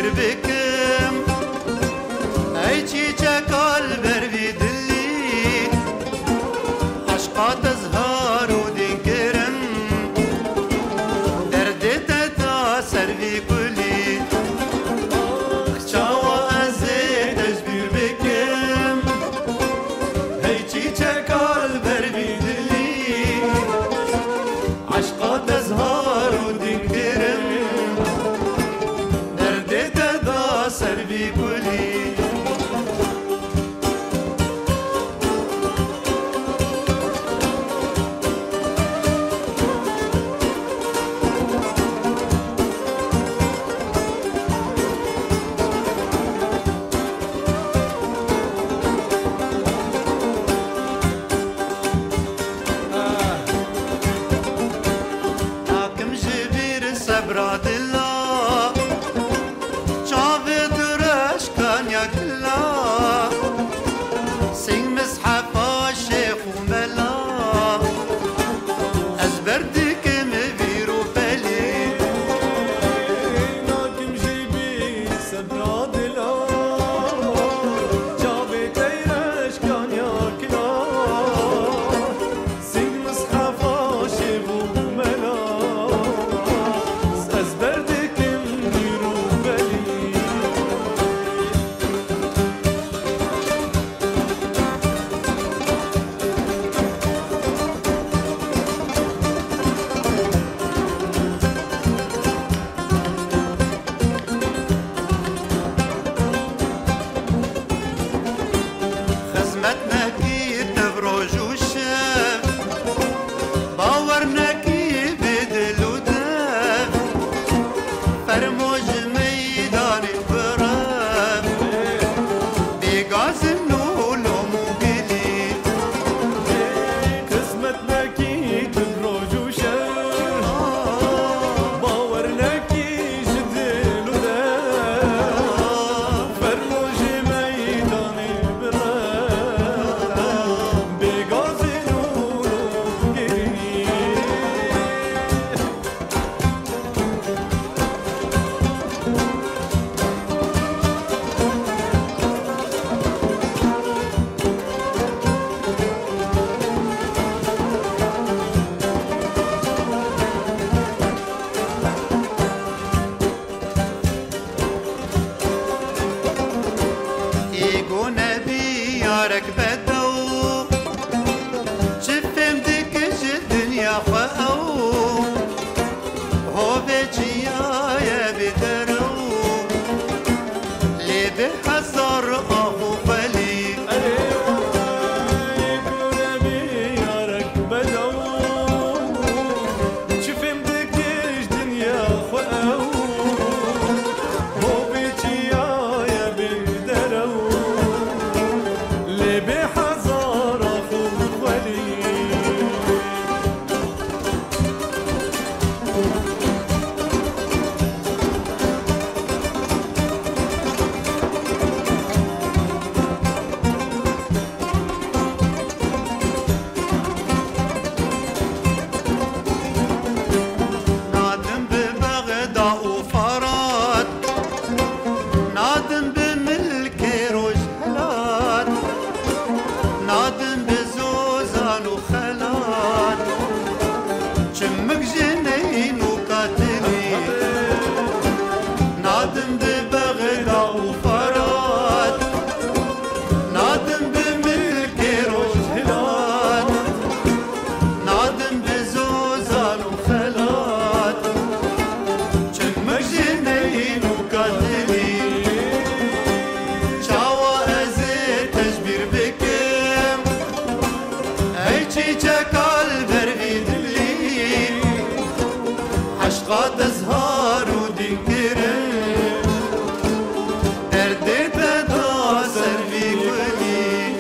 بكم هيجي جاكال بربي دلي عشقات زهار ودنكرم دردي تتاثر في كلي شاوى أزيد أجبر بكم هيجي جاكال بربي دلي عشقات زهار ودنكرم دردي تتاثر في كلي براد الله شافي درش كان يكلا سين مسحف الشيخ وملا أزبردك مبيرو بلي ناكم جيبي سبراد الله شافي درش كان يكلا سين مسحف الشيخ وملا خزمتنا كي تبرج وشاف باورنا كي بدل وداف فرموج ميدان البراف بيقاس النولو مقلي خزمتنا كي تبرج وشاف باورنا كي جدل وداف فرموج ميدان إيقو نبي يارك بدو شفم دكش الدنيا خاو هو بيجي يا بدرو لي بحزر أخو خلي نادم ببغداد وفرات نادم بملك رجلات نادم بزوزان وخلات شمك جنين وقاتلي نادم ببغداد وفرات نادم بملك رجلات نادم بزوزان وخلات شمك جنين وقاتلي شاوى أزيد تجبير بكم هيجي جاكال برغي دلي عشقات أزهار ودنكرم دردي تتاثر في كلي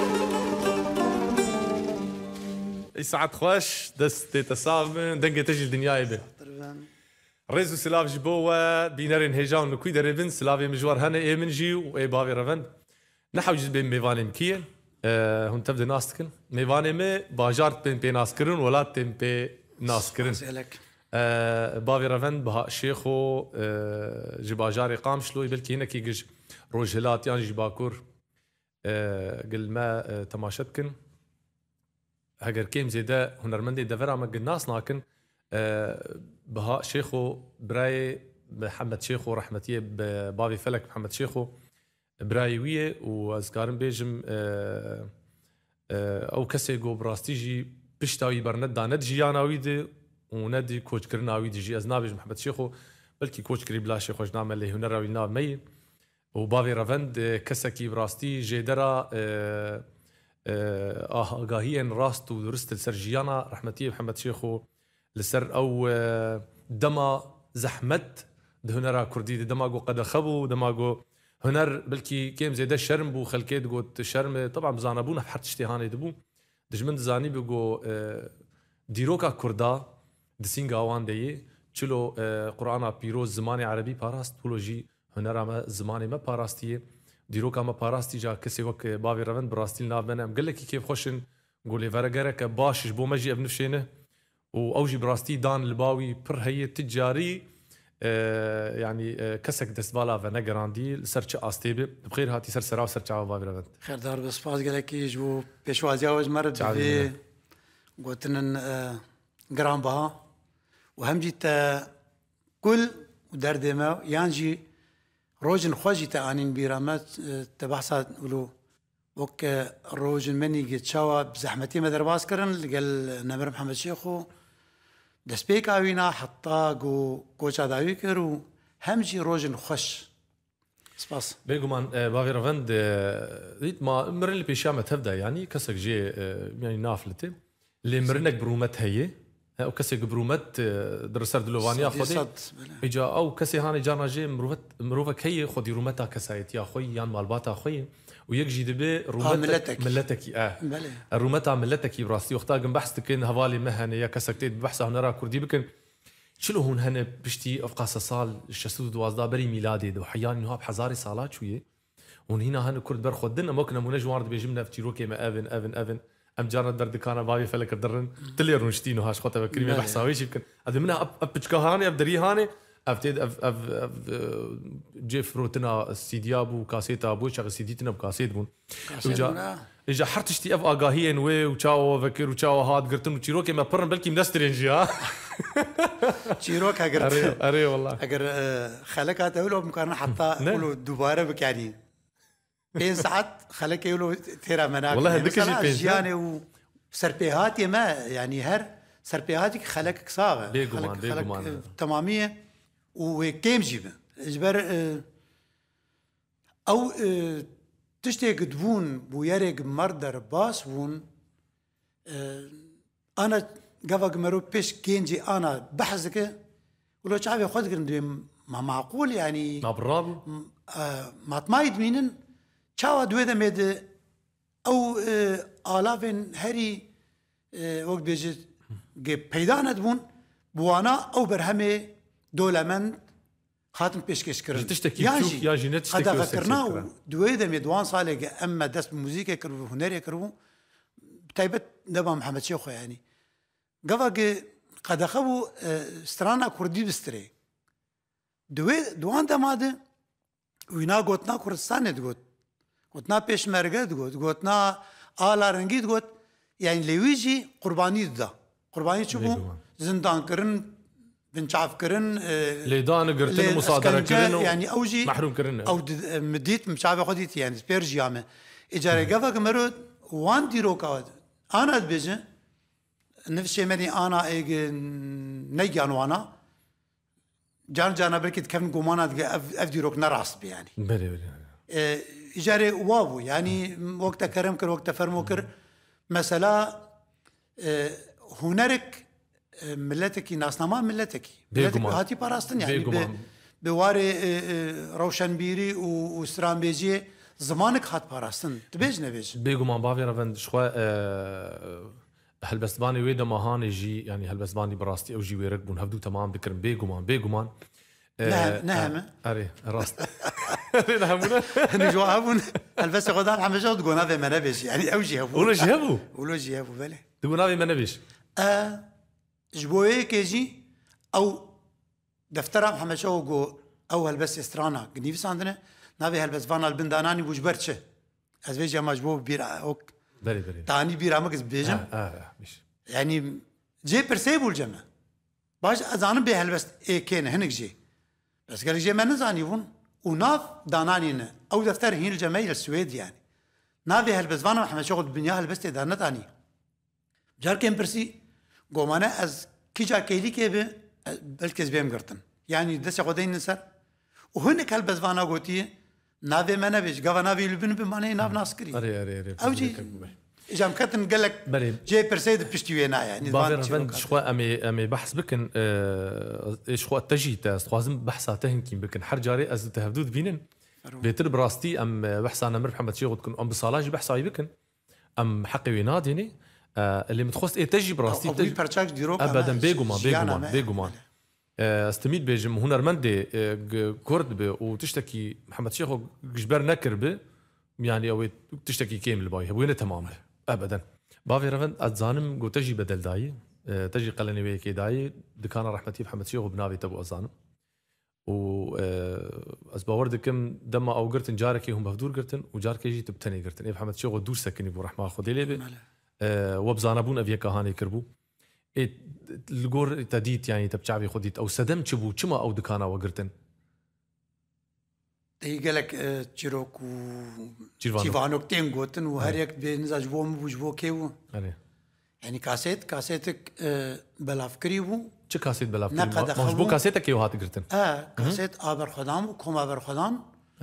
يسعد خوش دست تساغمن دنگه تجي الدنيا به ريزو سلاف جبوه بينارين هيجان نكوي دربن سلاف مجوار هنا اي منجي واي بافي رفن نحوج بين ميفاني مكيه هون تبدا ناس تكن ميفاني مي باجارت بين ناس كرن ولا تم بي ناس كرن بافي رافند بها شيخو جبا جاري قام شلوي بلكي هنا كي جج روج هلات يعني جباكور قل ما تماشتكن هجر كيم زيدا هنرمندي دفرا ما الناس ناكن بها شيخو براي محمد شيخو رحمتيه بافي فلك محمد شيخو برايويه وازكارن بيجم او كسي جو براستيجي بشتاوي برند داند جياناويدي وندي كوتش كرناويدي جي ازنابيج محمد شيخو بلكي كوتش كري بلا شيخو جنام اللي هنراوي ناب مي وبافي رافند كسكي براستي جيدرا آگاهيا راست ودرست السرجيانا رحمتيه محمد شيخو لسر او دما زحمت هنرا كردي دماغو قد خبو دماغو هنر بلكي كيم زيدا شرم بو خلكيت قوت شرم طبعا بزانبونا بحرت اشتهاني دبو دجمن زاني بيقو ديروكا كردا دسينغا وان دي چلو قرانا بيروز زماني عربي باراست بولوجي هنرا ما زماني ما باراستيه ديروكا ما باراستي جا كسي وك بافي رافند براستيل ناف بنام قال لك كيف خوشن قولي فرقرك باش بو مجي ابن فشينه واوجي براستي دان الباوي بر هي تجاري يعني كسك دسبالا فنجراندي سرچ استيبه بخير هاتي سرسرا وسرچا بافي رافند خير دار بس باز قال لك يجو بيشوازيا وج مرد في قلتن جرام بها وهم جيت كل دردما يانجي روجن خوجي تانين بيرامات تبحثات ولو وك روجن مني جيت شوا بزحمتي ما درباس كرن قال نمر محمد شيخو دسبيك اوينا حطا جو كوچا داوي كرو همجي روجن خوش سباس بيغمان بافي رافند ريت ما مرن اللي بيشامه تبدا يعني كسك جي يعني نافلتي اللي مرنك برومت هي او كسي برومت درسر دلوانيا خدي اجا او كسي هاني جانا جي مروفك هي خدي رومتا كسايت يا خوي يان مالباتا خوي ويجي دبي رومتك ملتك الرومتا ملتك براستي وقتا جن بحث كن هوالي مهنه يا كسكتي بحثه هنرا كردي بكن شلو هون هنا بشتي افقاس صال الشسود دوازدا بري ميلادي دو حياني نوها بحزاري صالات شويه هون هنا هن كرد برخدنا ممكن منج وارد بيجمنا فتيروكي ما افن ام جانا درد كان بابي فلك درن تلي رونشتينو هاش خوته بكريمه بحساويش يمكن هذا منها ابچكا هاني ابدري هاني افتيد اف جيف روتنا سيديابو كاسيتا ابو شغل سيديتنا بكاسيت بون اجا حرتشتي اف اغاهين وي وچاو فكر وچاو هاد قرتن وچيروكي ما برن بلكي مدسترينجي ها چيروك اگر اري والله اگر خلقها تقولوا ممكن حتى يقولوا دوباره بك يعني 5 ساعات خلك يقولوا ترى مناك والله هذيك شيء يعني وسربيهاتي ما يعني هر سربيهاتك خلك صاغه بيغمان تماميه وكيم جيبه اجبر او تشتي قدبون بويرق مردر باس ون انا قفق مرو بيش كينجي انا بحثك ولو شعبي خذ ما معقول يعني ما برابو ما تمايد مينن چاوا دوی دمید او آلافن هری وقت بیجت که پیدا ندبون بوانا او برهمه دولمن خاتم پیشکش کرد تشتكي يا جي نتشتكي هذا فكرنا دوی دمید وان ساله که اما دست موسیقی کرو هنری کرو تایبت دبا محمد شيخو يعني قفا که قد خبو استرانا کردی بستری دوان دماده وینا گوتنا کردستان دگوت قلتنا پیش مرگد قلتنا آلا رنگید قلت يعني لويجي قرباني دا قرباني شو زندان كرن بنشاف كرن ليدان قرتن مصادرة كرن يعني أوجي محروم كرن أو مديت مشاف خديت يعني سبيرج يامه إجارة قفا كمرود وان ديرو كود أنا بيجي نفس شيء مني أنا إيج نيجان وانا جانا بركت كم قمانا أفديروك نراس يعني بلي إجارة واو يعني وقت كرم كر وقت فرمو كر مثلا هنرك ملتك ناسنما ملتك هاتي باراستن يعني بواري روشن بيري وستران بيجي زمانك هات باراستن تبيج نبيج بيقومان بافي رافند شخوا هالبسباني ويدا ماهاني جي يعني هالبسباني براستي او جي ويركبون هبدو تمام بكرم بيقومان نهم اري راست نهمونا نجوابون البس غدان حمجه تقول هذا ما نبيش يعني اوجي ولا جيبو بله تقول هذا ما نبيش جبوي كيجي او دفتر محمد شو جو او هلبس استرانا قنيف ساندنا نابي هلبس فانا البنداناني بوجبرتشه از بيجي مجبور بيرا اوك بري تاني بيرا مكس بيجم مش يعني جي برسيبو الجمع باش ازان به هلبس اي كين هنك جي بس قال جي ما نزاني فون وناف دانانينا او دفتر هين الجماهير السويد يعني نافي هلبس فانا محمد شغل بنيا هلبس تدانا تاني جار كان برسي قومانا از كيجا كيلي كيبه بلكز بيم قرتن يعني دس غدين نسر وهناك هلبس فانا قوتي نافي ما نبيش قفا نافي لبن بماني ناف ناسكري اري او جي اجا مكتن قال لك جي برسيد بشتي وينا يعني بافير شخوا امي بحث بكن شخوا تجيت خوازم بحثاته كيم بكن حر جاري از تهدود بينن بيتر براستي ام بحث انا مر محمد شيخ تكون ام بصالاج بحثاي بكن ام حقي ويناديني اللي متخص ايه تجي براستي ابدا بيجومان استميت بيجم هنرمندي كرد به وتشتكي محمد شيخ جبر نكر به يعني او تشتكي كامل باي وين تمام ابدا بافي رفن اتزانم جو تجي بدل داي تجي قلني ويكي داي دكان رحمتي محمد شيخ بنافي تبو ازانم و اسباورد كم دم او قرتن جاركي هم بفدور قرتن وجاركي جي تبتني قرتن ايه محمد شيخ دور سكني بو رحمه خدي لي وبزانبون افيا كهاني كربو الجور تديت يعني تبشعبي خديت او سدم تشبو تشما او دكانا وقرتن يقلك تشيروك و تشيفانوك تينغوتن وهريك بنزاج بوم بوجبو كيو يعني كاسيتك بلافكريبو چه كاسيت بلافكريبو مش بو كاسيتك يو هات قرتن كاسيت ابر خدام وكم ابر خدام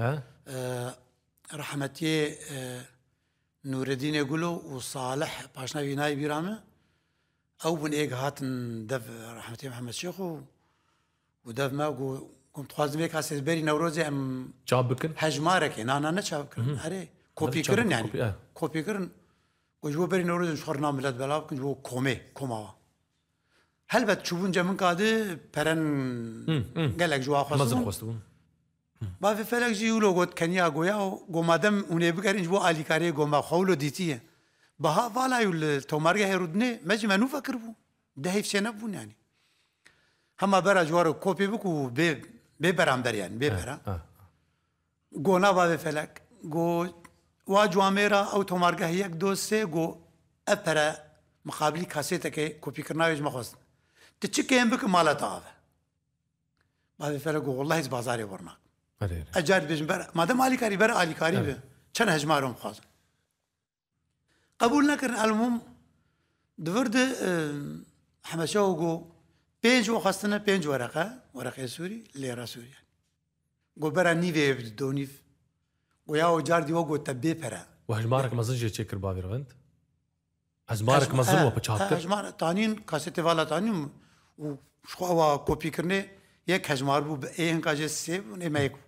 رحمتي نور الدين يقولوا وصالح باشنا ويناي بيرامه او بن ايغ هاتن دف رحمتي محمد شيخ ودف ما قمت خوازم هيك هسه بري نوروزي ام شابكن هجمارك انا نشابكن اري كوبي كرن يعني كوبي كرن وجو بري نوروزي شخرنا ملت بلاب كن جو كوما هل بتشوفون جمن قاده برن قالك جو خواستون ما في فلك جي يقولوا قد كنيا قويا وقمادم ونبقرين جو آلي كاري قوما خولو ديتيه بها فالا يقول تومارجا هيرودني ماجي ما نفكر بو ده هيف شنبون يعني هما برا جوارو كوبي بكو ببرام در يعني ببرا قونا بها فلك قو واجواميرا او تومارجا هيك دوسي قو ابرا مقابلي كاسيتك كوبي كرناويج مخصن تتشكين بك مالا طافة بها فلك والله هز بازاري ورناك اجاد بيجن برا ما دام آلي كاري برا آلي كاري به چن هجمارهم خاص قبول نكرن المهم دورد محمد شوقو بينج وخاصتنا بينج ورقة سوري ليرة سوري يعني قو برا نيفي بدونيف وياو جاردي وقو تبي برا وهجمارك مزنجة تشكر بابي رغنت هجمارك مزن وبتشاكر هجمار تانين كاسيتي والا تانين وشخوا كوبي كرني يك هجمار بو ايه هنكاجي سيب ونما يكو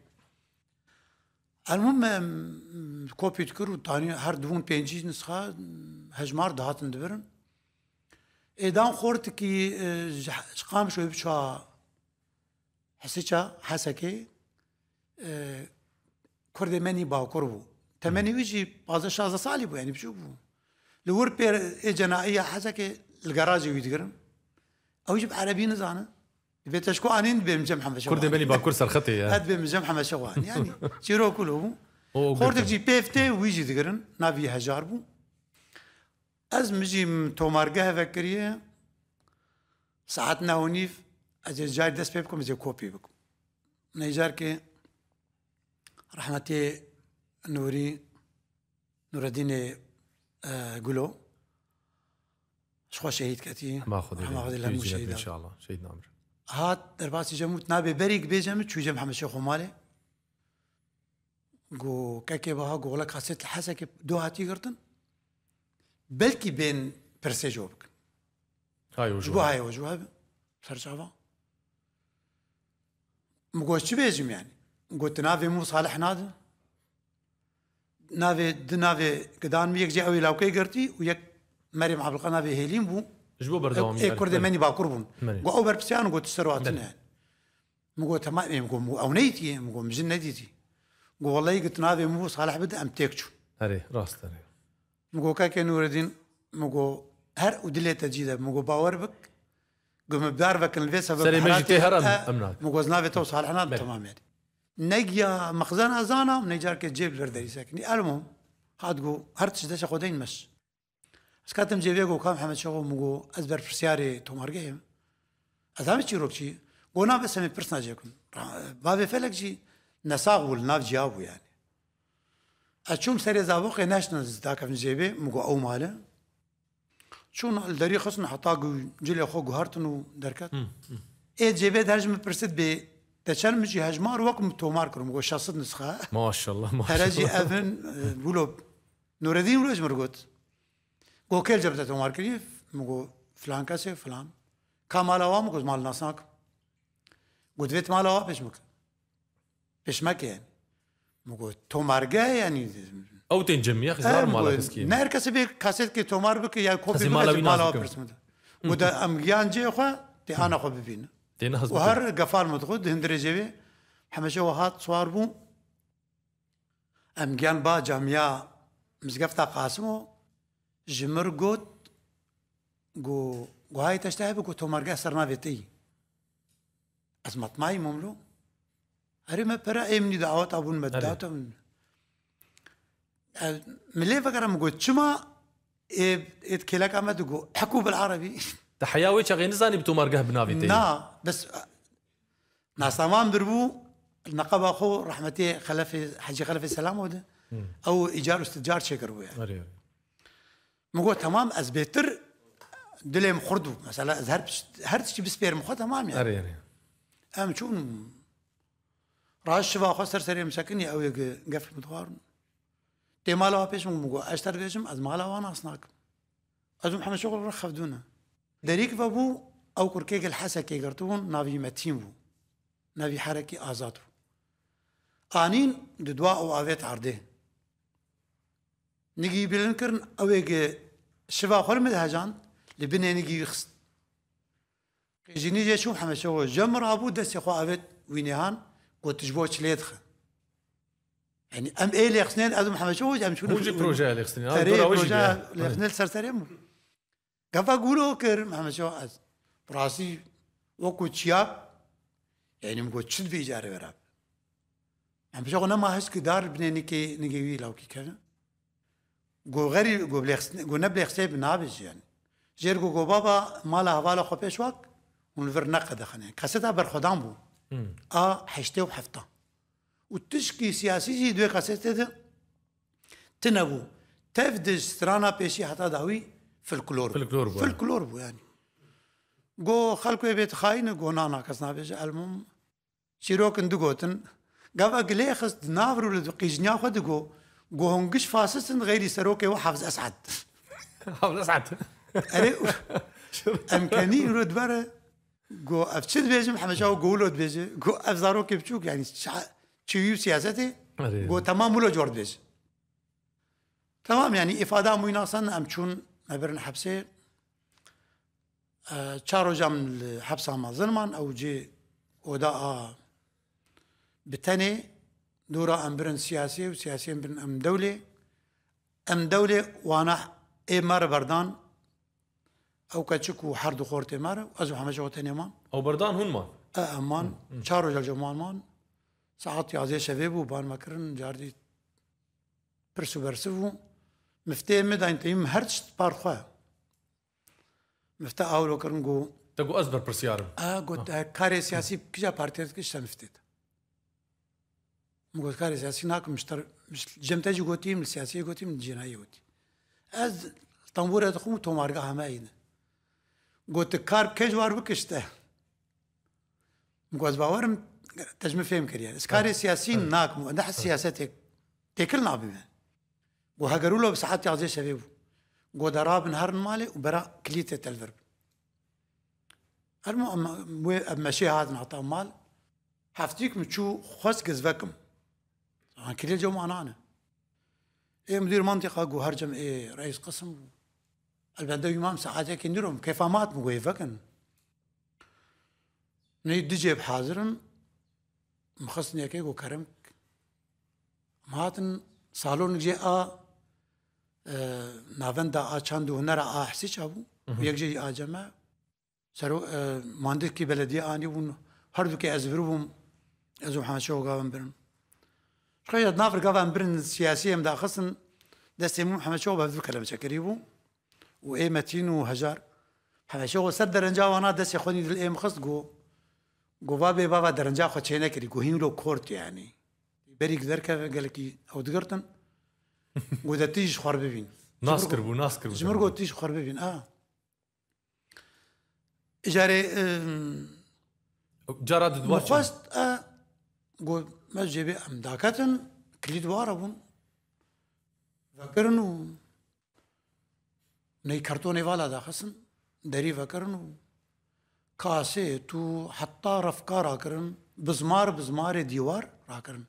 المهم كوبي تكرو تاني هر دوون بينجي نسخة هجمار دهاتن دبرن ايدان خورت كي قام شوي بشا حسيتشا حسكي كردي مني باكر بو تمني ويجي بعض الشازة صالي بو يعني بشوفو لور بير جنائية حسكي الجراج ويدقرن او يجيب عربي نزانه بيتشكو انين بمجم محمد شوقان كردي بني باكر سرختي هاد بمجم محمد شوقان يعني شيرو كله خورتك جي بيفتي ويجي دقرن نافي هجار بو از مجي تومارقه فكريه ساعتنا ونيف اجي جاي دس بيبكم اجي كوبي بكم نيجار كي رحمتي نور الدين قولوا شخوا شهيد كتي ما خذ ان شاء الله شهيد نامر هات درباسي جموت نابي بريك بيجم تشو جم محمد شيخ مالي قو كاكي بها قو لك حسيت الحسك دو هاتي قرتن بلكي بين برسي جوبك هاي وجوه هاي وجوه فرجعوا مقوش شو بيجم يعني قلت نافي مو صالح نادي نافي قدان ميك جي اوي لاوكي قرتي ويك مريم عبد القناه في هيلين بو جبو بردوام اي كرد مني باكربون قو اوبر بسيان قلت سرواتنا مقو تمام مقو او نيتي مقو مجنديتي قو والله قلت نافي مو صالح بدا ام تيكشو هري راست هري مقو كاكي نور الدين مقو هر ودليت تجيده مقو باور بك قم بدار فكن الفي سبب سري مجي تهرم أمناك مجوزنا في توصل حنا تمام يعني نجيا مخزن أزانا ونجار كجيب الفردي ساكني المهم هادقو هرتش دش خدين مش بس كاتم جيبيجو كام محمد شغو مجو أزبر فرسياري تومارجيم أزامي تشيروكشي قونا بس من برسناجيكم بابي فلك جي نساغول ناف جابو يعني أشوم سري زابوقي ناشنال زداك في جيبي مجو أو ماله شون الدري خصنا حطاقو جلي أخوه هارتنو دركات إيه جيبي درج من برسد بي تشان مجي هجمار وقم تومار كرم مجو شاصد نسخة ما شاء الله ما شاء الله هرجي أفن بولو نور الدين ولوش مرقوت قو كيل جبت تومار كريف مجو فلان كاسي فلان كمال أوام مجو مال ناساك قلت فيت مال أوام بيش مك يعني مجو تومار جاي يعني أو تنجم يا أخي زار مالك مسكين نار كسبي كاسيت كي تومار بك يا كوفي مالا مال أوام برسمده وده أم جان خو تي أنا خو ببين وهر قفال مدخود هندري جيبي حمشة وهات صواربو أم جان با جامعة مزقفتا قاسمو جمر قوت قو هاي تشتهي بقو تومارجا سرنا فيتي أزمت ماي مملو هري ما برا إمني دعوات أبون مدات من ليه فكرة مقول شما كلاك أمد قو حكوا بالعربي تحياوي شغين نزاني بتومارجا بنافيتي نا بس ناس تمام دربو النقابة أخو رحمتي خلفي حجي خلفي السلام وده أو إيجار استئجار شكروا يعني مقول تمام أزبيتر دلهم خردو مثلا هرتش بسبير مخو تمام يعني أم شون راش شفا أخو سرسري مسكني أو يقفل مدوارن تمالا بيش مقول أشتر بيشم از مالا وانا أصناك أزو محمد شغل رخف دونا دريك فابو أو كركيك الحسا كي قرتون نافي متين بو نافي حركي آزاد بو آنين ددواء أو آفيت عرده نجي بلنكرن أو يجي شفا خور مدهجان لبني نجي يخست جيني جي شو محمد شغل جمر أبو دس يخو آفيت وينيهان قلت جبوش ليدخل يعني أم إيه اللي يخسنين أزو محمد شغل أم شنو وجي بروجا اللي يخسنين بروجا اللي يخسنين سرسريمو قفا قولوا كر محمد شغل براسي وكو تشياب يعني مقول تشد في إيجاري وراب محمد شغل نما هسك دار بني نجيوي لو كي كذا قو غيري قو بليخسنين قو نبلي خسيب نابج يعني جير قو بابا مالا هوالا خو بيشواك ونفر نقد خنين كاسيتها برخدام بو حشته وحفطه وتشكي سياسي جي دوي قاسيته تنبو تفدج سترانا بيشي حتى داوي في الكلور بو يعني قو خلقو بيت خاين قو نانا كسنا بيش المهم شيروك ندقوتن قابا قلي خست نافرو لدقيجنيا خد قو هنقش فاسسن غيري سروكي وحافظ أسعد حافظ أسعد أمكاني يرد برا قو أفتشد بيجي محمد شاو قولود بيجي قو أفزاروكي بشوك يعني شيو سياستي قو تمام ولو جورد بيجي تمام يعني إفادة ميناصن أمشون مبرن حبسي شارو جام الحبسة مع ظلمان أو جي وداء بتاني دورة أمبرن سياسي وسياسيين برن أم دولة وانا إمار بردان أو كتشكو حرد خورتي مارا وأزو حمشة وتاني أو بردان هون مان أمان شارو جال جمال مان ساعات يعزي شبابو بان مكرن جاردي برسو مفتي مدا انتيم هرتش بارخوا مفتي أولو كرن قو تقو أزبر برسيارم قلت كاري سياسي كجا بارتيات كيش تمفتيت مقول كاري سياسي ناك مش جمتاجي قوتي من السياسية قوتي من الجنائية قوتي از طنبورة تقوم تومارقا هماين قلت كار كجوار بكشته مقول باورم تجمع فهم كريان اسكاري سياسيين ناك نح سياستك تكلنا بما وهاجروا له بساعات يعزي شباب قدراب نهار مالي وبرا كليته تلفرب أما شيء هذا نعطاه مال حفتيك متشو خاص جذبكم عن كل الجو معنا إيه مدير منطقة جو هرجم إيه رئيس قسم البندوي إمام ساعاتك يندرهم كيف مات مقويفكن نيد جيب حاضرن مخصني كي جو كرمك ماتن صالون جاء نافندا چندو هنر حسيش ابو ويك جي جماعه سرو مهندس کی بلدیه آنی بون هر دو که از بروم از محمد شو قاوم برن شخص نافر قاوم برن سیاسی هم داخلن دستی محمد شو بذل كلام شكريبو وإيه متين وهجار محمد شو سر درنجا وانا دستی خوني دل إيه مخص جو بابا درنجا خو چينه كري جو هينو كورت يعني بريك ذركه قال لك او دقرتن جو دتيج خرب بين ناس كربو جمر جو تيج خرب بين اجاري جراد دواتش مخص جو مسجبي ام داكتن كليد واربون فكرنو ني كرتوني والا داخسن دري فكرنو كاسي تو حتى رفقا راكرن بزمار ديوار راكرن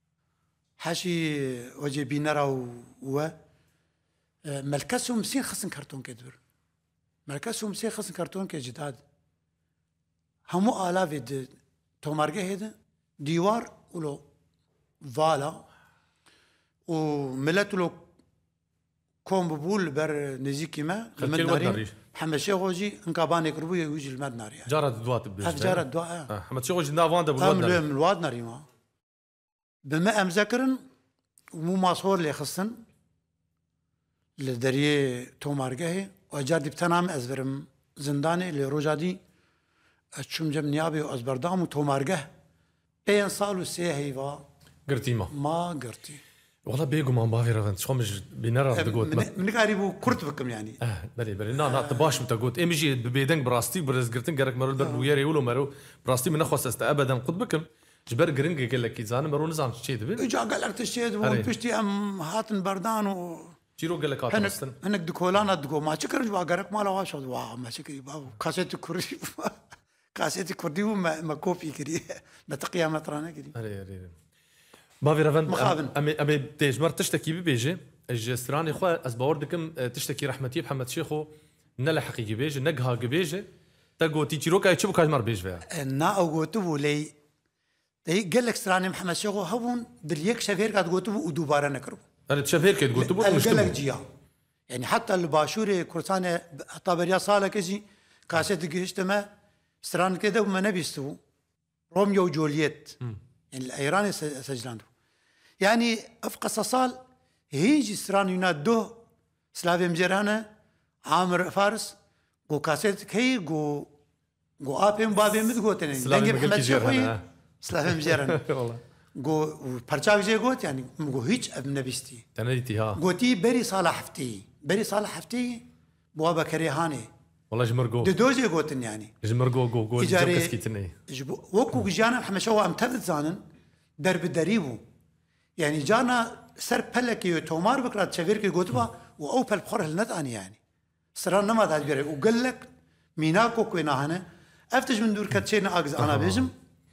حاشي وجه بينرا و ملكسهم مسين خصن كرتون كدبر ملكسهم مسين خصن كرتون كجداد همو آلاف تومارجه هيدا ديوار ولو فالا وملت له كوم ببول بر نزيكي ما المدناري محمد شيخوجي انكاباني كربو يجي المدناري جارد دوات بيش جارد دواء محمد شيخوجي نافان ده بالوادناري ما بما امذكرن ومو ماسور اللي خصن لدريه تومارجه وجادي بتنام ازبرم زنداني اللي روجادي اتشم جم نيابي وازبردام وتومارجه بين صالو سيهيفا قرتي ما قرتي والله بيجو ما باغي رفنت شو مش بينرا دقوت من قريبو كرت بكم يعني بلي نا طباش متقوت امجي بيدنك براستي برزقرتن قرك مرو در ويري ولو مرو براستي من اخوس است ابدا قد بكم جبر جرينج قال لك يزان مرو نظام شي دبل اجا قال لك تشيد وبشتي ام هاتن بردان و جيرو قال لك هاتن هنك دكولانا دكو ما شكر جوا قرك ما لا شو وا ما شكر بابو كاسيت كوري كاسيت كردي ما كوبي كري نتقيا مطرانا كري اري بافي رفن امي تجمر تشتكي ببيجي الجستراني خو از باوردكم تشتكي رحمتي محمد شيخو نلا حقيقي بيجي نقها بيجي تقو تيجيرو كاي تشوف كاجمر بيج فيها نا او غوتو لي تي قال لك استراني محمد شيخو هون دليك شفير كات غوتو ودوباره نكرو انا شفير كات غوتو مش قال لك جيا يعني حتى الباشوري كرسانه طابريا صالك اجي كاسيت قشتما استران كده وما نبيستو روميو وجولييت يعني الايراني سجلانه يعني افقس صال هيجي سران ينادو سلافي مجرانه عامر فارس جو كاسيت كي جو ابيم بابي مدغوتن دنجي محمد شيخوي سلافي مجرانه والله جو برچاك جي غوت يعني جو هيج ابن نبيستي تنيتي ها غوتي بري صالح حفتي بوابا كريهاني والله جمرغو دوجي غوتن يعني جمرغو جو جمكسكيتني وكو جانا محمد شو ام تفت زانن درب دريبو يعني جانا سر بلكي تومار بكرات شفيركي غوتبا و بل بخور النتاني يعني سران نما داجري وقال لك ميناكو كوينا هنا افتش من دور كاتشينا اجز انا بيجم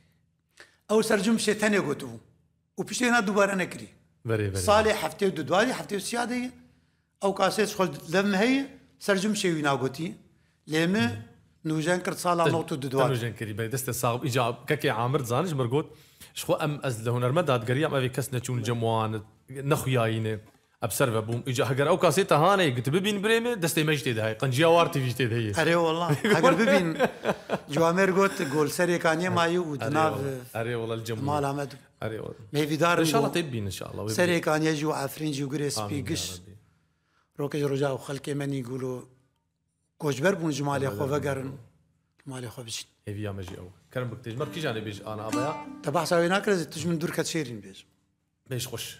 او سرجم شيطاني غوتو وبشتينا دوباره نكري بري صالح حفتي ودوالي حفتي السياده او كاسيت شغل لم هي سرجم شي ويناغوتي لما نوجان كرت صاله نوتو دوالي نوجان كري بي دست صاغ اجا ككي عامر زانج مرغوت شخو ام از هنر مداد قريا ما في كسنه تشون جموان نخياينه ابسرف بوم اجا هجر او كاسيتا هاني قلت ببين بريمه دستي مجتهد هاي قنجيا وارتي فيجتهد هي اري والله هجر ببين جوامير قلت قول سري كاني مايو ودناف اري والله الجمهور مال احمد اري والله ما في دار ان شاء الله تبين ان شاء الله سري كاني جو عفرين جو غريس بيقش روكي رجا وخلكي من يقولوا كوجبر بون جمالي خو فقرن مالي خو بش هي ماجي او كرم بكتج مركي جاني بيج انا ابايا تبع سوينا كرز تج من دور كتشيرين بيج بيش خش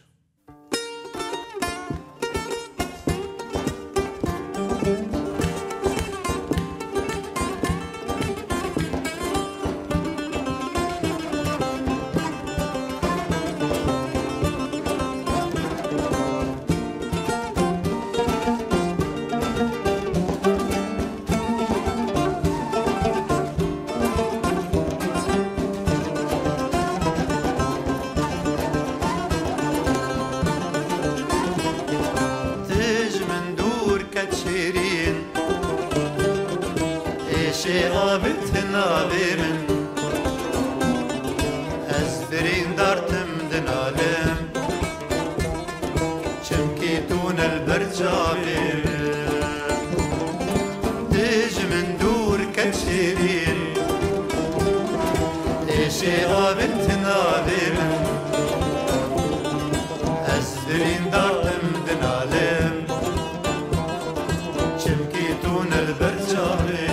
إيشي غابتنا بيمن أسدرين دارتم دنالم شمكيتون البرجابي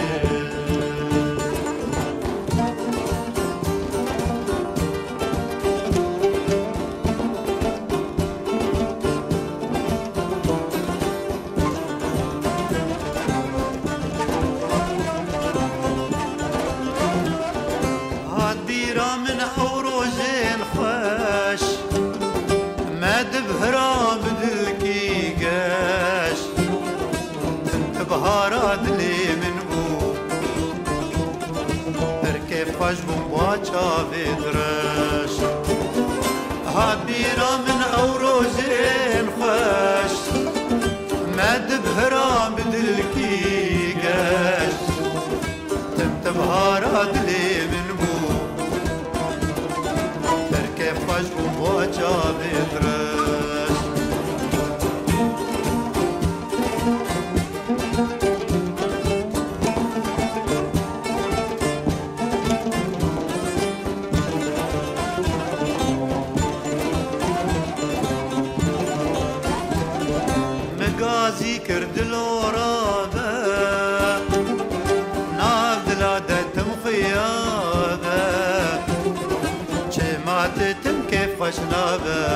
هاديرا من أوروجين خوش ما دبهرا بدلكي قاش انت بهارات لي من بو تركي خوش بمباچا بدرش هاديرا من أوروجين خوش ما دبهرا بدلكي قاش انت بهارات لي من بو تركي خوش بمباچا بدرش مقازي كرد الورابة نابدلا دتم خيابة ما تتم كيف خشنابة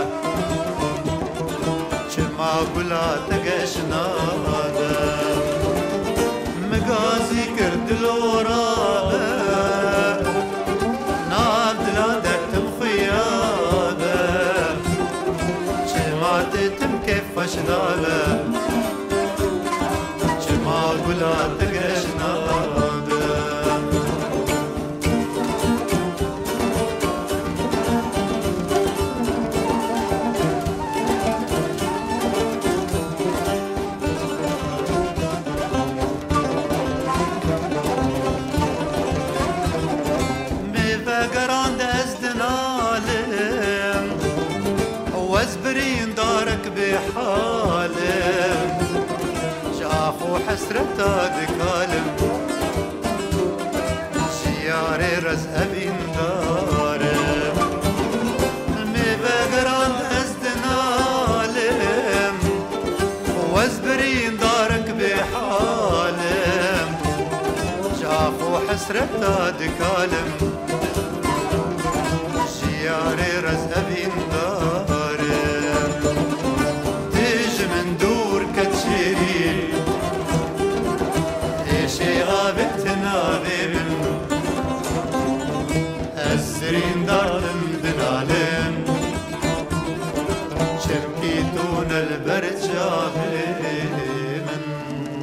ما بلا تقشنابة مقازي كرد الورابة نابدلا دتم خيابة ما تتم كيف خشنابة ما بلا تقشنابة وازبرين دارك بحالم شاخو حسرتا دكالم شياري رزق بين دارم مبقران ازدنالم وازبرين دارك بحالم شاخو حسرتا دكالم شياري رزق بين دارم السرين دارم دنالم شبكيتون البرد جابلمن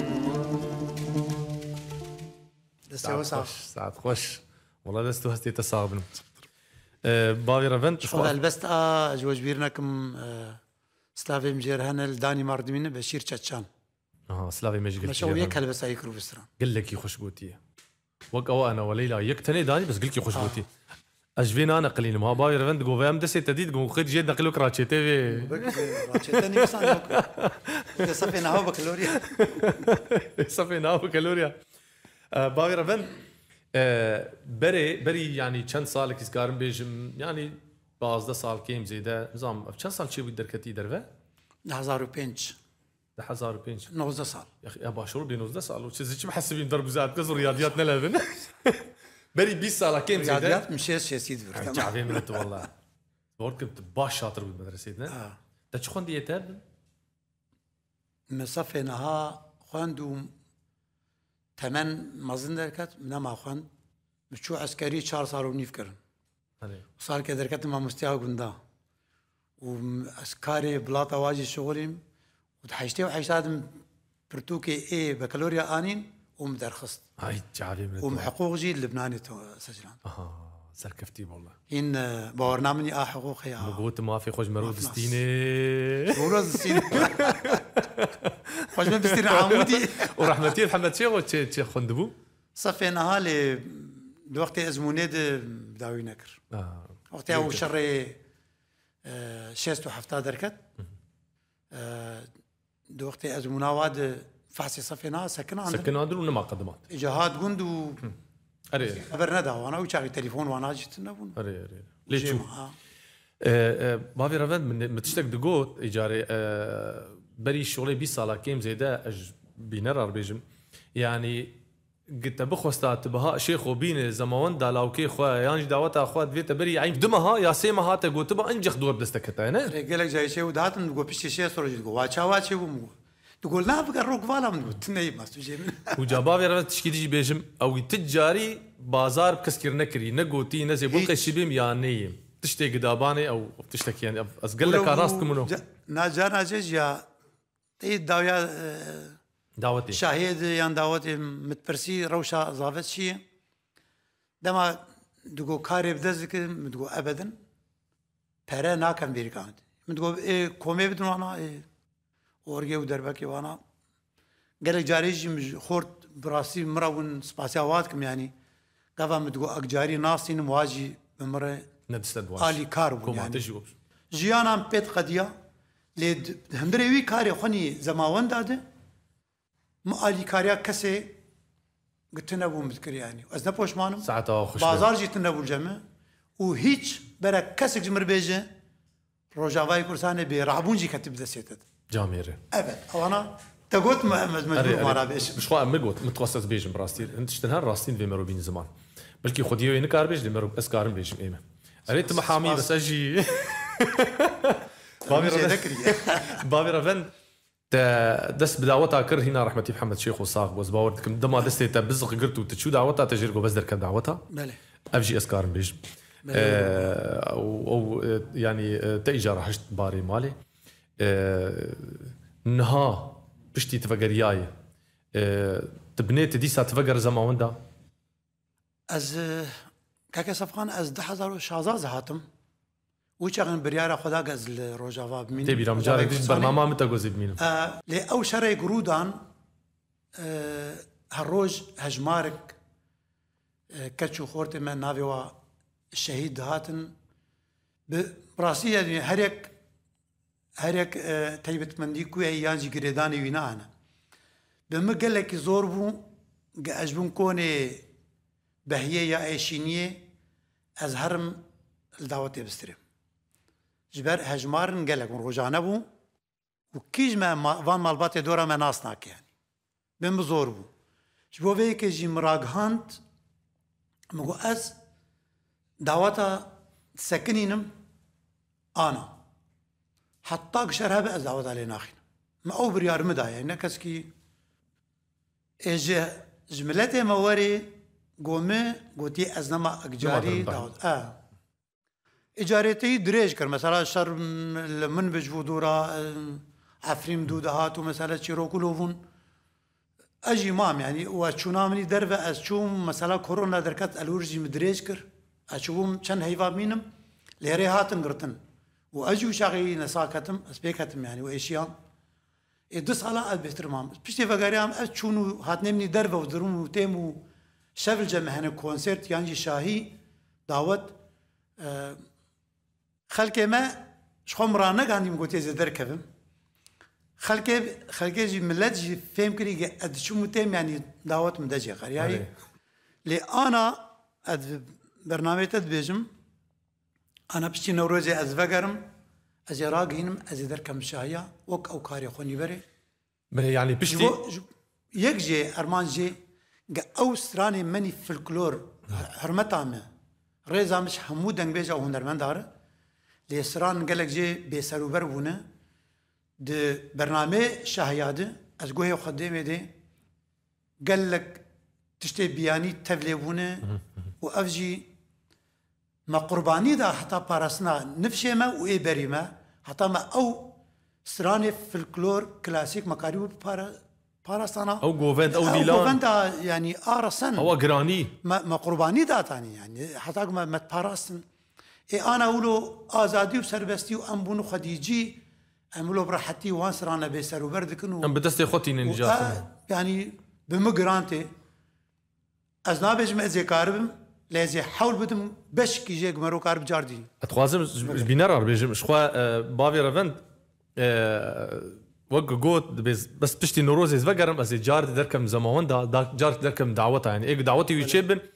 ساعات خوش والله دستو هستي تصابن باوي رفنت شو البست جوج بيرنكم سلافي مجيرهن الداني ماردمين بشير تشاتشان سلافي مجير مشو يك هلبس ايكرو بسران قال لك يخش بوتي وقوا انا وليلى يكتني داني بس قلت يخش بوتي اجفينا انا قليل ما باوي رفنت جو فام دسي تديد جو خد جيد نقلو كراتشي تي في راتشتني بس انا صفينا هو بكالوريا صفينا هو بكالوريا باوي رفنت بري يعني چند سالك اسكارم بيجم يعني 12 سال كيم زيده نظام چند سال چي بود دركتي درفه 2005 2005 19 سال يا اخي ابا شو بين 19 سال وشي محسبين ضرب زاد كسر رياضيات نلبن بري 20 سال كيم زيده رياضيات مشي سياسيد فرتم تعبين من والله صورت كنت باش شاطر بالمدرسه تشخون ديتاب مصفينها خواندو تمن مازن دركت منما خوان مشو عسكري 4 سال ونيف كرن صار كدركت ما مستوى قندا وعسكري بلاطه واجي شغلهم وتحيشتي وحيشتادم برتوكي اي بكالوريا انين ومدرخصت هاي تعبي من ومحقوق جي اللبناني سجلان سركفتي والله إن باورنا مني حقوقي مقوت ما في خوش مرود ستيني مرود ستيني خوش من بستيني عمودي ورحمتي محمد شيخ وتشي خندبو صفينا هالي بوقت ازموني بداوي نكر وقتها هو شري شيست وحفتا دركت دو وقت ازمونا واد فحصي صفينا سكن عندنا سكن عندنا ما قدمات اجاهات قندو اري خبر ندا وانا وشاغي تليفون وانا جيت نبون اري ليش شو بافي رافند من تشتك دقوت ايجاري بري شغلي 20 ساله كيم زيدا اج بينرر بيجم يعني قلت بخوستا تبها شيخ وبين زمان دا لو كي خو يانج دعوتها اخوات فيت بري عين دمها يا سيما هات قلت با انجخ دور بدستكتا انا قال لك جاي شيء ودات نقول بيش شيء صار تقول واتشا ومو تقول لا بقى روك فالا من تني ما تجي وجابا رفت تشكي بيجم او تجاري بازار بكسكر نكري نقوتي نزي بلقي شبيم يعني تشتي قداباني او تشتكي يعني اسقل لك راسكم منو ناجانا جيجا تي داويا دعوتي شاهد يعني دعوتي متبرسي روشا ضافت شيء دما تقول كاري بدزك تقول ابدا پره ناکم بیری کامد من تقول کومه بدون وانا اورگه و دربکی وانا قالك جاريج خورت براسي مراون سباسيوات كم يعني قفا متقول اجاري ناصين مواجي بمره ندستد واش آلي كاربون يعني جيانا بيت قديا ليد هندريوي كاري خوني زماوند داده ما آلي كاريا كسي قلت نبو مذكر يعني از نبوش مانم ساعتها خوش بازار جيت نبو الجمع وهيج برا كسك جمر بيجه روجافاي كورساني برعبون جي كتب دسيتد جاميري ابد وانا تقول مجبور مارا بيش مش خو مقوت متوسط بيجم براستي انت شتنها راستين في مروبين زمان بلكي خديو ينكار بيج دي اسكارم بيجم ايمه اريت محامي بس اجي بابي رافن دس بدعوتها كر هنا رحمتي محمد شيخ وصاغ وزباورتكم دما دستي تبزق قرتو تشو دعوتها تجربه بس درك دعوتها بله افجي اسكارم بيج او يعني تاجر حشت باري مالي نها بشتي تفقرياي تبنيت دي ساعه تفقر زمان وندا از كاكا صفقان از 10000 شازاز هاتم وشغن بريارة خدا قز الروجافا بمين تبي رام جارك ديش برنامج متى جوزيد مين لي او شري قرودان هالروج هجمارك كتشو خورت من نافيوا الشهيد هاتن براسية يعني هريك تيبت مندي كوي يانجي قريداني وينا انا بمقال لك زور بو اجبون كوني بهيه يا ايشينيه ازهرم الدعوتي بستريم جبر هجمارن قال لك من رجعنا بو وكيج ما فان مالباتي دورا ما ناسناك يعني بن بزور بو جبو فيك جي مراغهانت مغو از دعوتا سكنينم انا حتى شرها بأز دعوت علينا اخينا ما او بريار مدا يعني نكسكي اجي جملتي مواري قومي قوتي ازنما اجاري دعوت اجارتي دريج كر مثلا شر من بجو دورا عفريم دودهات ومثلا شيروكولوفون اجي مام يعني وشونامني درفه از شوم مثلا كورونا دركت الورجي مدريج كر اشوم كان هيفا مينم ليري هاتن قرتن واجو شاغي نساكتم اسبيكتم يعني وايشيان ادس على البترمام بيشتي فغاريام اشونو هاتنمني درفه ودرم تيمو شفل جمهنا كونسرت يعني شاهي دعوت خلكي ما شخم رانك عندي مقوتي زدر كفم خلكي جي ملت جي فهم كري قد شو متهم يعني دعوت مدجي قرياي لي انا برنامج تدبيجم انا بشتي نوروزي از فقرم از راقينم از دركم شايا وك او كاري خوني بري يعني بشتي يكجي ارمان جي او ستراني مني فلكلور حرمتها ريزا مش حمودن بيجا وهنرمن دار ليسران قالك جي بيسروبر بونه د برنامج شهياده از جوه خدمه دي قالك تشتي بياني تفليبونه وافجي ما قرباني دا حتى بارسنا نفشيما وإبريما حتى ما او سراني فلكلور كلاسيك مكاريو بارسنا او جوفند او ديلان جوفند يعني ارسن هو جراني ما قرباني دا تاني يعني حتى ما تبارسن انا اولو ازادي وسربستي وامبونو خديجي املو براحتي وانسرانا بيسر وبردكن ام بدستي خوتي نجاكم يعني بمجرانتي ازنابج ما زي كاربم لازم حاول بدم باش كي جاك مرو كارب جاردي اتخوازم بينرر بيجم شخوا بافي رافند وق قوت بس بشتي نوروز فقرم از جارد دركم زمان دا جارد دركم دعوتها يعني ايه دعوتي ويتشبن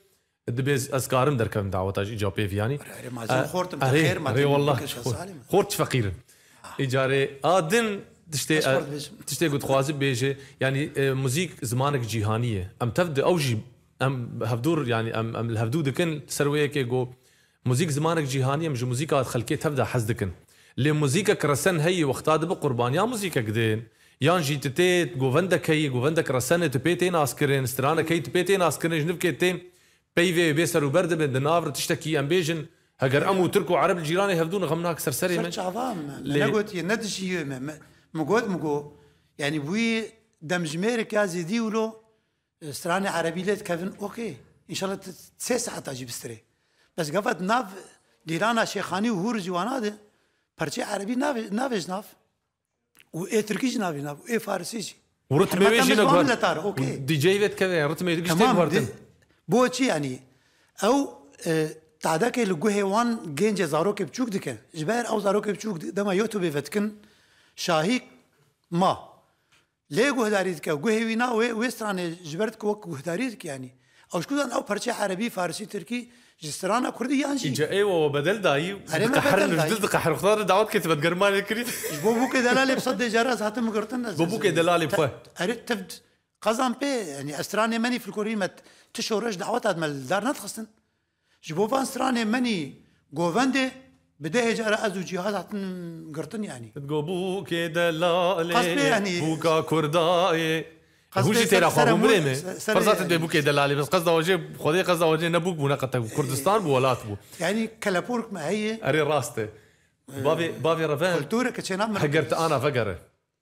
دبيز أذكارم دركم دعوة إجابة يعني ما خورت بخير ما والله خورت فقير إجارة دن تشتي قد خوازي بيجي يعني موزيك زمانك جيهانية أم تبدأ أوجي أم هفدور يعني أم الهفدود كن سرويه كي جو موزيك زمانك جيهانية مش موزيكا خلكي تبدأ حزدكن لي موزيكا كرسن هي وقتاد بقربان يا موزيكا قدين يان جي تتيت جوفندك هي جوفندك رسن تبيتين اسكرين استرانا كي تبيتين اسكرين جنب كيتين بيفي بيسر وبرد بين النافر تشتكي ام بيجن هجر امو تركو عرب الجيران يهفدون غمناك سرسري من شعبان انا قلت ندشي مقود يعني بوي دمجمير كازي ديولو استراني عربي ليت كيفن اوكي ان شاء الله 6 ساعات اجي بستري بس قفت ناف ديرانا شيخاني وهور جوانا ده برشي عربي نافج ناف وايه تركيش ناف وايه فارسيش ورتمي بيجي نقول اوكي دي جي بيت كذا رتمي ديش تقول بوتشي يعني او تعداك لجوه وان جينج زاروك بتشوك دكه جبار او زاروك بتشوك دما يوتيوب فتكن شاهيك ما ليه جهداريتك جهوينا ويستراني جبرتك وك جهداريتك يعني او شكون او برشي عربي فارسي تركي جسترانا كردي يانشي جا ايوه وبدل داي قحر جدد قحر خضار دعوت كتبت قرمان كريت بوبوك دلالي بصد جراز هاتم قرطنا بوبوك دلالي بخوه اريد تفد قزان بي يعني استراني مني في الكوريمه تشورج دعوات هاد مال دار نتخصن جبوفان استراني مني جوفندي بدايه جرى ازو جهاز هاتم قرطن يعني بوبوك دلالي يعني بوكا كرداي هوجي تيرا خو بريمه فرزات دي بوكي دلالي بس قصده وجه خدي قصده وجه نبوك بنقطه كردستان بولات بو يعني كلابورك ما هي اري راسته بابي رفان كلتورك كتشينا حقرت انا فقره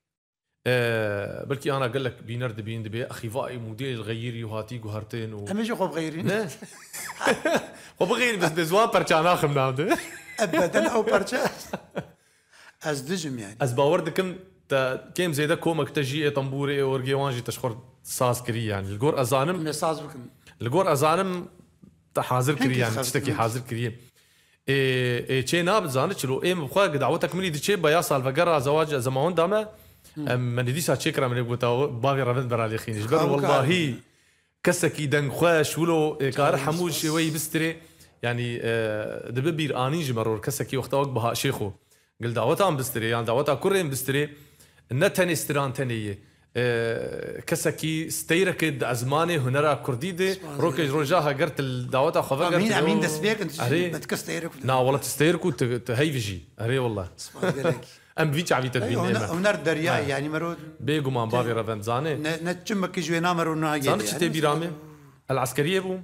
بلكي انا اقول لك بينرد بي اخي فاي موديل غيري وهاتي وهرتين امي جو بغيرين خو بغير بس بزوان برشان اخم نامده ابدا او برشا از دجم يعني از باوردكم كيم زي ده كومك تجي طنبوري ورجيوانجي تشخر ساز كري يعني الجور ازانم مساز بكم الجور ازانم حاضر كري يعني تشتكي حاضر كري اي ناب زانت شلو اي مبخوا دعوتك مني دي شي بيا سال فقرا زواج زمان دامه من دي سا تشكر من بوتا باغي رفد برالي خيني جبر والله كسكي دن خوش ولو كار حموش وي بستري يعني دببير اني جمرور كسكي وقت وقت بها شيخو قال دعوتها بستري يعني دعوتها كورين بستري نتني استران تنيه كسكي استيركد ازماني هنرا كرديده روكي روجاها قرت الدعوتها خفقت امين دسبيك انت بتكستيرك نا والله تستيركو تهيفجي اري والله ام فيتش عبي تدبين هنر دريا يعني مرود بيغو مان بابي رفن زاني نتشمك جوينا مرو زاني تشتي بيرامي العسكريه بو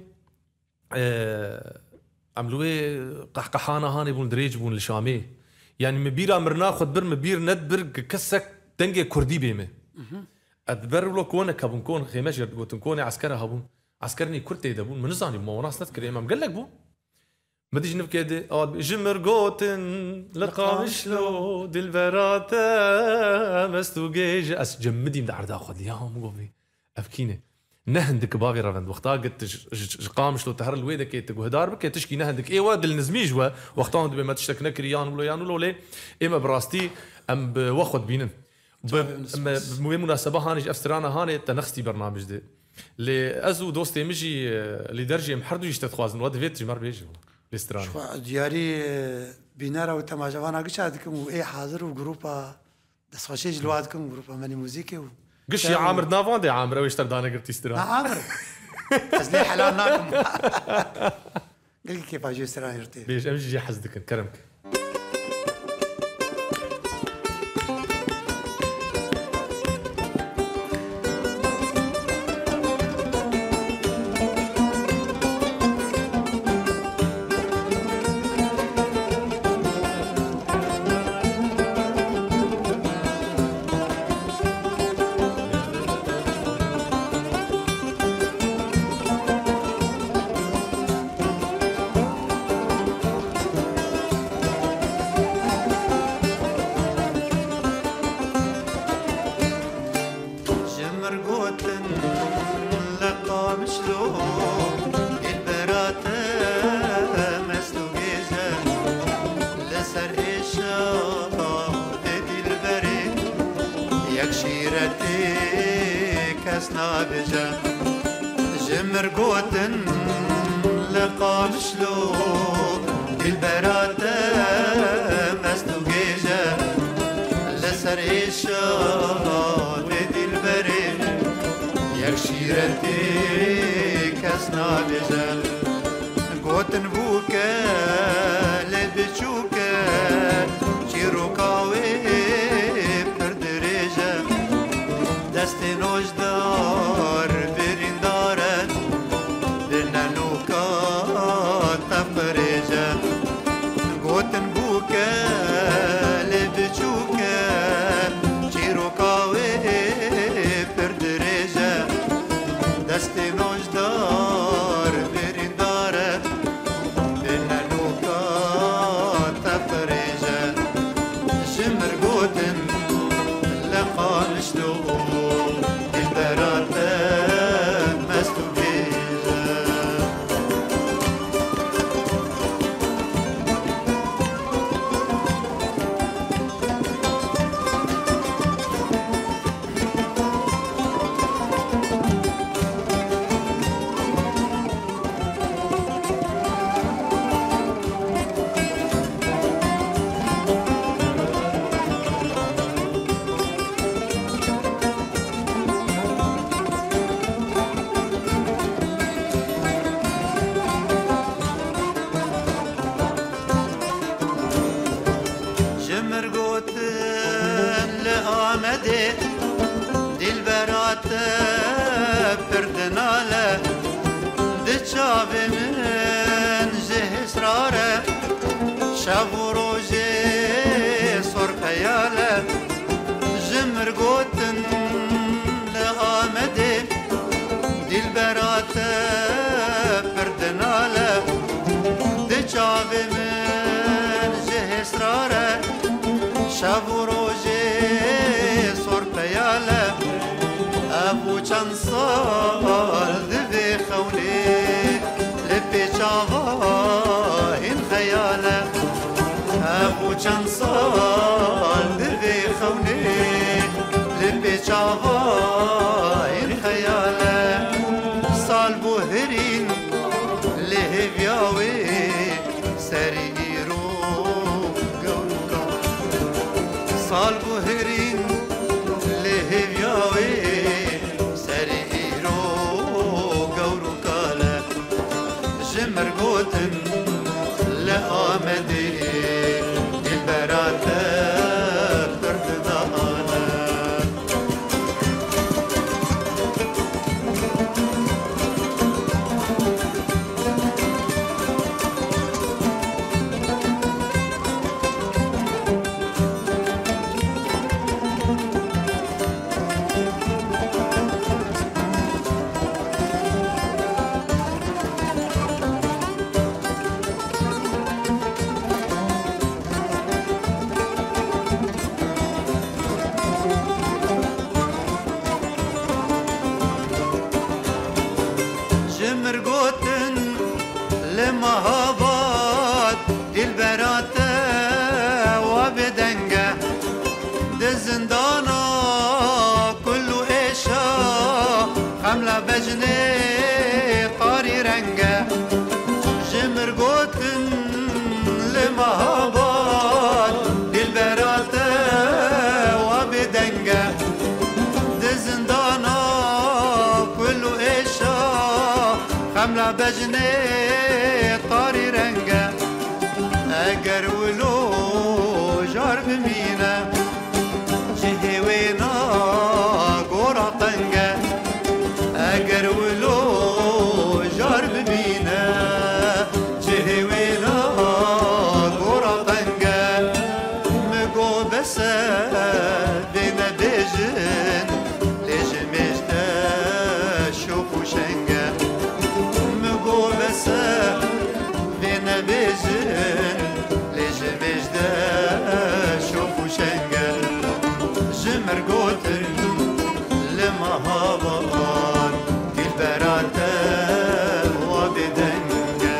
عملوه قحقحانه هاني بون دريج بون الشامي يعني مبيرا مرنا خد بر مبير ندبر كسك دنجي كردي بيمه ادبر لو كون كابون كون خيمش قلت كون عسكر هبون عسكرني كرتي دبون من زاني ما وناس نذكر امام قال لك بو ما تجي نبكي جمر قوتن لقامشلو دلبرات مستوجيج اس جمدي من عرض اخذ يا مو افكيني نهندك باغي رفند وقتها قلت قامش لو تهر الويدك كيتك هدار بك تشكي نهندك اي واد النزميج وقتها بما تشتك نكريان ولا يان ولا ليه اما براستي ام بوخد بينن بمناسبه هاني افسترانا هاني تنخستي برنامج دي لي ازو دوستي مجي لدرجه محردو يشتخوازن واد فيت مر بيجي الاسترانا دياري بينارا وتماجوانا قشادكم واي حاضر وجروبا دسخشي جلوادكم جروبا ماني موزيكي قش يا عامر نافون دي عامر ويش تردانا قلت استرانا عامر بس ليه حلالناكم قل كيف اجي استرانا يرتي بيش امشي حزدك كرمك جمر قوتن لقى مشلو البرات مستو جيجا لسر إيشا بدي البري يكشيرتي كسنا بجا قوتن بوكا لبچوكا چیروکاوی پردریجا دست نوجدار برین دارد دلنوکا تفریجا گوتن بوکا لبچوکا چیروکاوی پردریجا دست نوجدار برین دارد دلنوکا تفریجا شمر گوتن لقا مشلو البرات مستو بيجا جمر قوتن لآمدي دل برات بردناله دچاو من جه اسراره شب و روزي صور خياله جمر قوتن لآمدي دل برات بردناله دچاو من جه اسراره شب و روزي صور خياله ابو چند سال دبي خوني لبي چاوا این خياله ابو چند سال دبي خوني لبي چاوا این خياله سال بو هرين لهوياوي سريرو قولوكا سال بو هرين لهوياوي سريرو قولوكا جمر قوتن لآمدي البرات برددانا جمر قوتن لمهابات البرات وبدنجة دزندانا كله إيشا خملة بجني طاري رنجة جمر قوتن لمهابات البرات وبدنجة دزندانا كله إيشا خملة بجني طاري رنجة اگر ولو جار بمينا جهي وينا قورا طنجة اگر ولو جار بمينا جهي وينا قورا طنجة مقو بسا بينا بيجن ليش مجدا شوفو شنجة مقو بسا بينا بيجن ليش مجدا شوفو شنجة جمر قوتن لمهابان البرات وبدنجة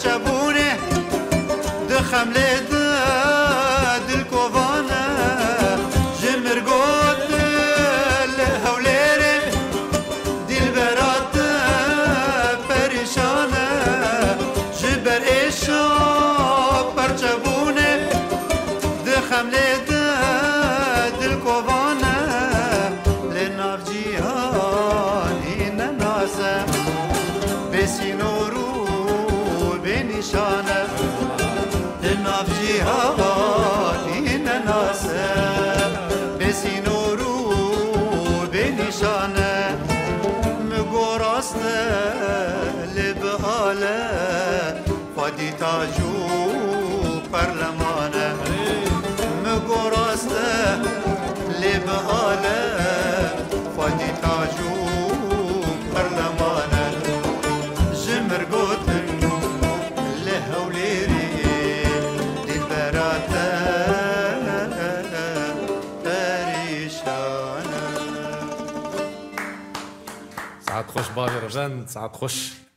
پرچبونه دخم لید دل کووانه جمرگوت لهولره دل برات پریشانه جبر ایشا پرچبونه دخم لید دل کووانه لناف جیهانی نناسه بسینورو بنشانه لناف جیهانی نناسه بسینورو بنشانه مگوراسته لبهاله خودی تاجو پرلمانه مگوراسته لبهاله خودی تاجو پرلمانه جمرگوتن لهوليري للبراتا بريشانا ساعات خوش بابي رجان ساعات خوش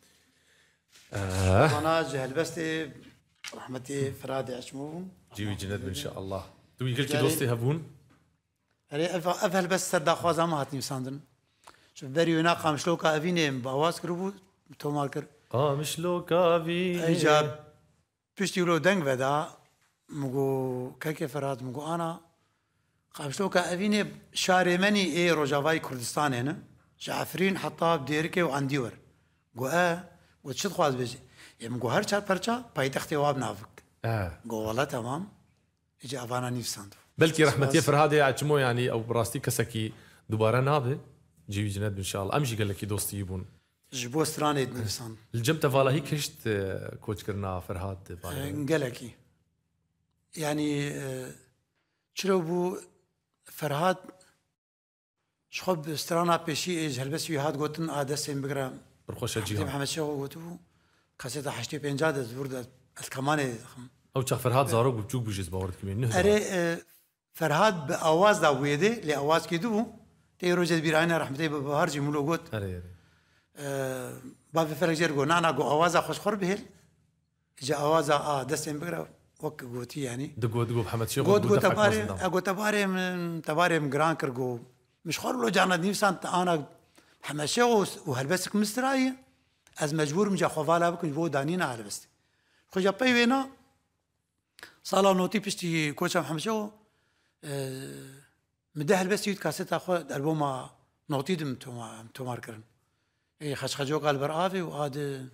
انا جهل بستي رحمتي فرادي عشمو جيوي جند ان شاء الله دوي قلت دوستي هبون اري افهل بس سردا خوازا ما هاتني ساندن شوف بريونا قام شلوكا افيني باواز كربو تو مالكر قامش لو كافي ايجاب بيشتي ولو دنگ ودا مگو كيكي فراد مگو انا قام شلوكا افيني شاري مني اي روجافاي كردستان هنا جعفرين حطها بديركي وانديور قو وتشد خواز بيجي مگو هر چار پرچا پایتختی واب نافك قو والله تمام اجي افانا نيفساندو بلكي رحمتي فرهادي عجمو يعني او براستي كسكي دوباره نابه جيوي جند ان شاء الله امشي قال لك دوستي يبون جبو ستراني نيفساند الجمت فالا هيك هشت كوتش كرنا فرهاد قالكي يعني شرو بو فرهاد شخب سترانا بيشي ايج هلبس هاد قوتن عادسين بقرا برخوش الجهه محمد شو قوتو كاسيتا حشتي بينجاد زورد الكماني او تشخ فرهاد زاروق بتشوك بجز باورد كمين نه اري فرهاد باواز دا ويدي لاواز كيدو تيرو جد بيرانا رحمتي بهرجي مولو قوت اري بابي فرق جرقو نانا قو اوازا خوش خور بهل جا اوازا دسين بقرا وك قوتي يعني دقو محمد شيخ قو تباري من تباري من جران كرقو مش خور لو جانا نيفسان انا محمد شيخ وهلبسك مستراي از مجبور مجا خوالا بكن بو دانينا على بس خو جا وينا صالا نوتي بشتي كوتش محمد شيخ مده هلبس يد كاسيتا خو البوم نوتي دم تومار كرن اي خشخجو قال برافي وهذا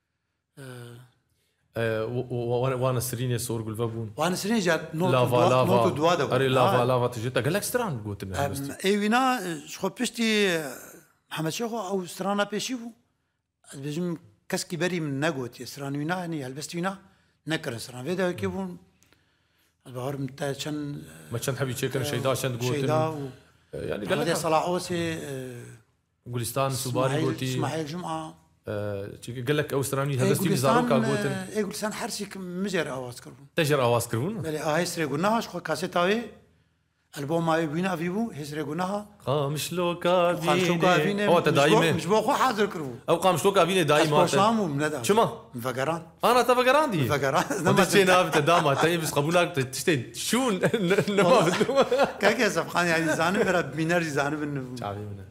وانا سريني صور قول فابون وانا سريني جات نوتو دوادا اري لافا تجي قال لك ستران قلت اي وينا شخو بشتي محمد شيخ او سترانا بيشيفو بجم كسكي بري من نقوت ستران وينا يعني هلبست وينا نكر ستران فيدا كيفون البهار متى شن ما كان حبي تشيكن شيدا شن قلت يعني قال لك صلاح اوسي جولستان سوباري قلتي اسماعيل جمعه قال لك اوستراني هلبستي بزاروكا قلت اي جولستان حرسك مجر اواز كربون تجر اواز كربون بلي هاي سري قلناها شخو كاسيتاوي البوم ما يبينا فيبو هسري قلناها قامش لوكا فيني هو تدايمه مش بوخو حاضر كربو او قامش لوكا فيني دايما شامو مندا شما مفقران انا تفقران دي مفقران ما تشينا بتداما تاي بس قبولك تشتي شون ما بدو كاكي سبحان يعني زانب رب مينر زانب انه شعبي منه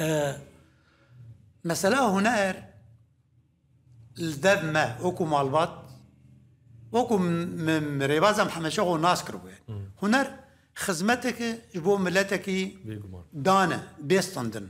مسألة هنا الدب ما اوكو مالبات اوكو من ريبازا محمد شغو ناس كربو يعني هنا خدمتك جبو ملتك دانا بيستندن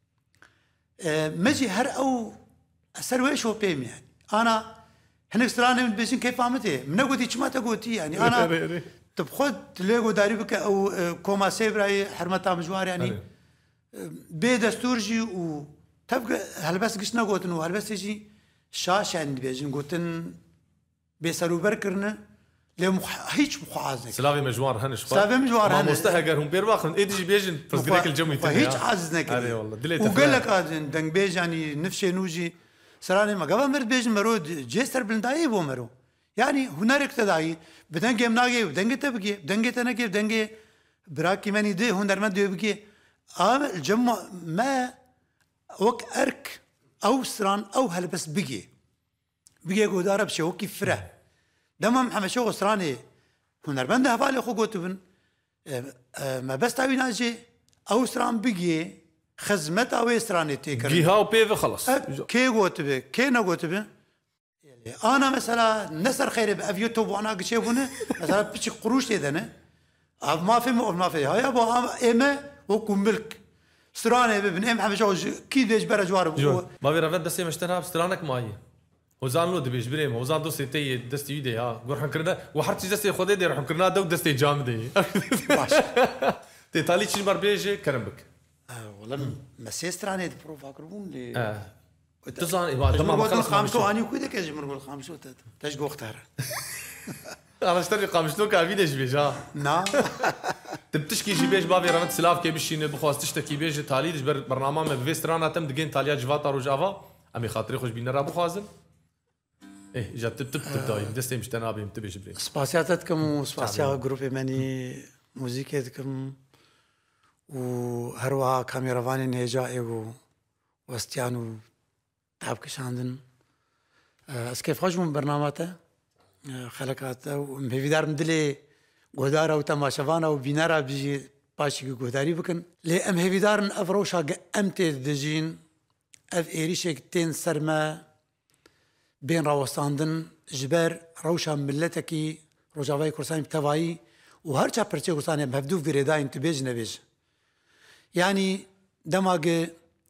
مجي هر او اسروي شو بيم يعني انا هنك ستراني من بيجين كيف فهمتي من قلتي شما تقولتي يعني انا تبخد تلاقوا داري بك او كوما سيبراي حرمتها مجوار يعني بي دستورجي و تبقى هلبس قشنا قوتن وهلبس يجي شاش عند بيجين قوتن بيسالو بركرنا لو هيك مخازنك سلافي مجوار هنش سلافي مجوار هنش مستهجر هم بيرواخن ايدي بيجن فزقريك الجمي هيك عازنك اي والله وقال لك دنگ بيج يعني نفسي نوجي سراني ما قبل مرد بيج مرود جيستر بلنداي بو مرو يعني هنالك تداعي بدنگ مناغي بدنگ تبقي بدنگ تنكي بدنگ براكي ماني دي هنرمند يبقي الجمع ما وك ارك او سران او هلبس بقي بيجي قدارة بشوكي فرة دمم حمشو غسراني هنربند هفالي خو قوتبن ما بس تاوي ناجي او سران بيجي خزمت او سراني تيكر جيها وبيف خلص كي قوتبه كي نقوتبه انا مثلا نسر خير بافيوتوب وانا قشيبونه مثلا بشي قروش تيدنه ما في هاي ابو ايمه وكم ملك سراني ببن ام حمشو كي ديش برا جوار ما بيرفد دستي مشتنها بسترانك ماي وزان لو دبيش بريم وزان دوستي تي دستي يدي ها قرحن كرنا وحرتي دستي خودي دي رحن كرنا دو دستي جامدي تي تالي تشي بار بيجي كرمبك والله مسيستراني بروف اقربون لي تزان ما تمام خلص خامسو اني كويده كاج مرغول خامسو تاش قختار انا اشتري قامشتو كافيدش بيجا نا تبتشكي جي بيج بافي رمت سلاف كي بشي بخواست تشتكي بيج تالي دش برنامج ما بفيسترانا تم دقين تاليا جفاتا روجافا امي خاطري خوش بينا رابو خازن ايه جات تبداي دستي مش تنابي متبيش بري سباسياتكم وسباسيا جروب ماني موزيكتكم وهروها كاميرافاني نهجا ايغو وستيانو تعب كشاندن اسكيف خوش من برنامجته خلقاته ومهيدار مدلي غدارة وتماشفانا وبينارا بيجي باشي غداري بكن لي ام هيدارن افروشا امتي دجين اف ايريشك تين سرما بين راوستاندن جبر روشا ملتكي روجافاي كورساني بتواي وهرچا پرچه كورساني مبدو فريدا انتبيج نبيج يعني دماغ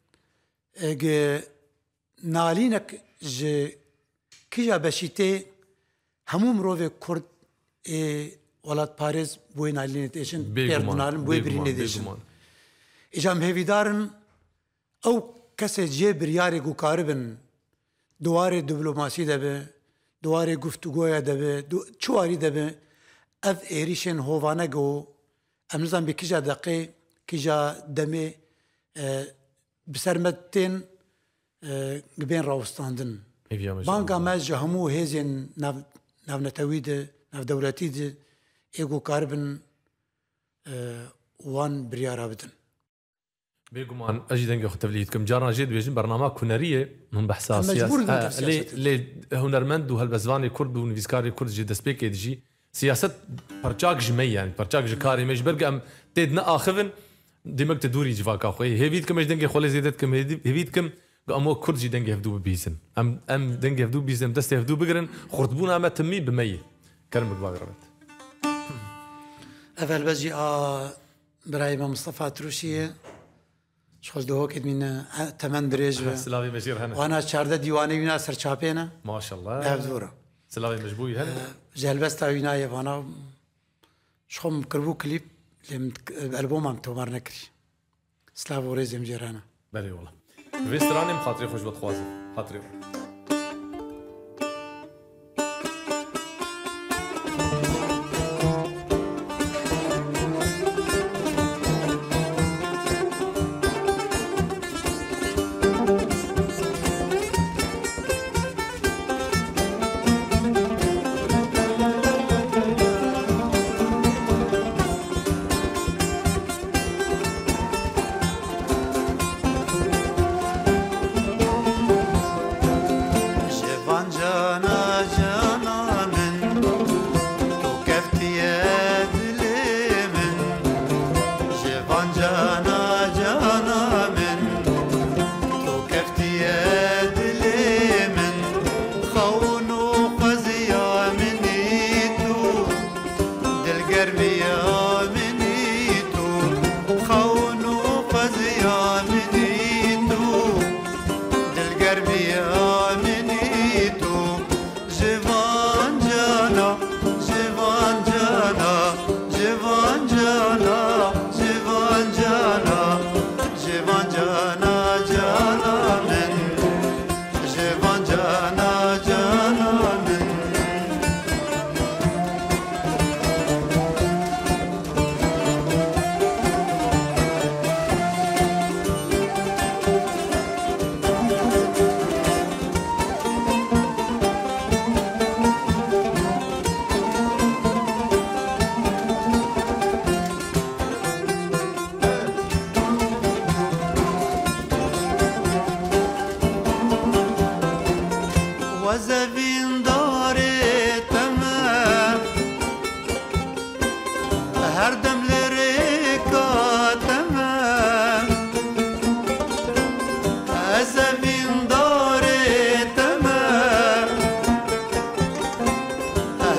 نالينك ج كيجا بشيتي همو مروف كرد ولاد باريس بوي نالين تيشن بيردنالن بوي برين تيشن اجا مهيدارن او كسي جيبر ياري جو كاربن دواري دبلوماسي دبه دواري گفتگويا دبه چواري دبه اف ايريشن هووانا جو امنزان بكيجا دقي كيجا دمي بسرمتين بين راوستاندن بانكا ماج همو هيزين ناف نتويد ناف دولتي ايغو كاربن وان بريارا بدن بيقومان اجي دنجو تبليدكم جارنا جيد بيجن برنامج كوناريه من بحث سياسه لي هنرمند وهالبزواني كرد ونفيسكاري كرد جي دسبيك دجي سياسه برچاك جمي يعني برچاك جكاري مش برقم تدنا اخذن دمك تدوري جفاك اخوي هيفيدكم ايش دنجي خولي زيدتكم هيفيدكم امو كرد جي دنجي هفدو بيزن ام دنجي هفدو بيزن دستي هفدو بقرن خرطبونا ما تمي بمي كرمك باغربت اول بجي برايم مصطفى تروشيه شخص دهو كد من تمن دريج سلامي مجير هنا وانا شارده ديواني وينا سر شابينا ما شاء الله هفدورا سلامي مجبوي هنا جلبستا وينا يفانا شخم كربو كليب الالبوم عم تومر نكري سلافو ريزم جيرانا بلي والله فيستراني مخاطري خوش بتخوازن خاطري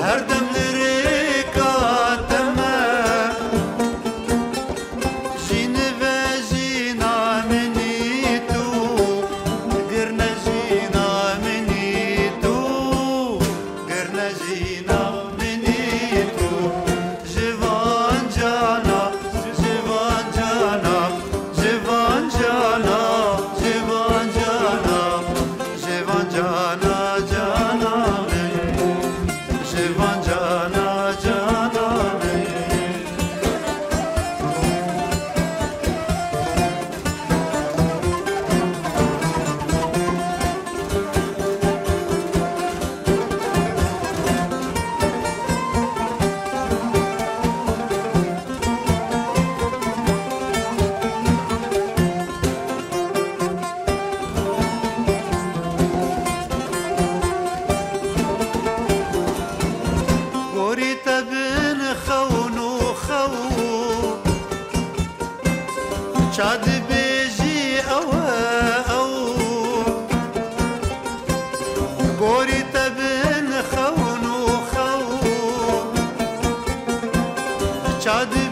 هر دم لریکا تمه جین و جینا منی تو گرنه جینا منی تو گرنه جینا منی تو جوان جانا جوان جانا جوان جانا جوان جانا جوان جانا جانا جوان جانا جانا گوری تبن خونو خو چاد بیجی او او گوری تبن خونو خو چاد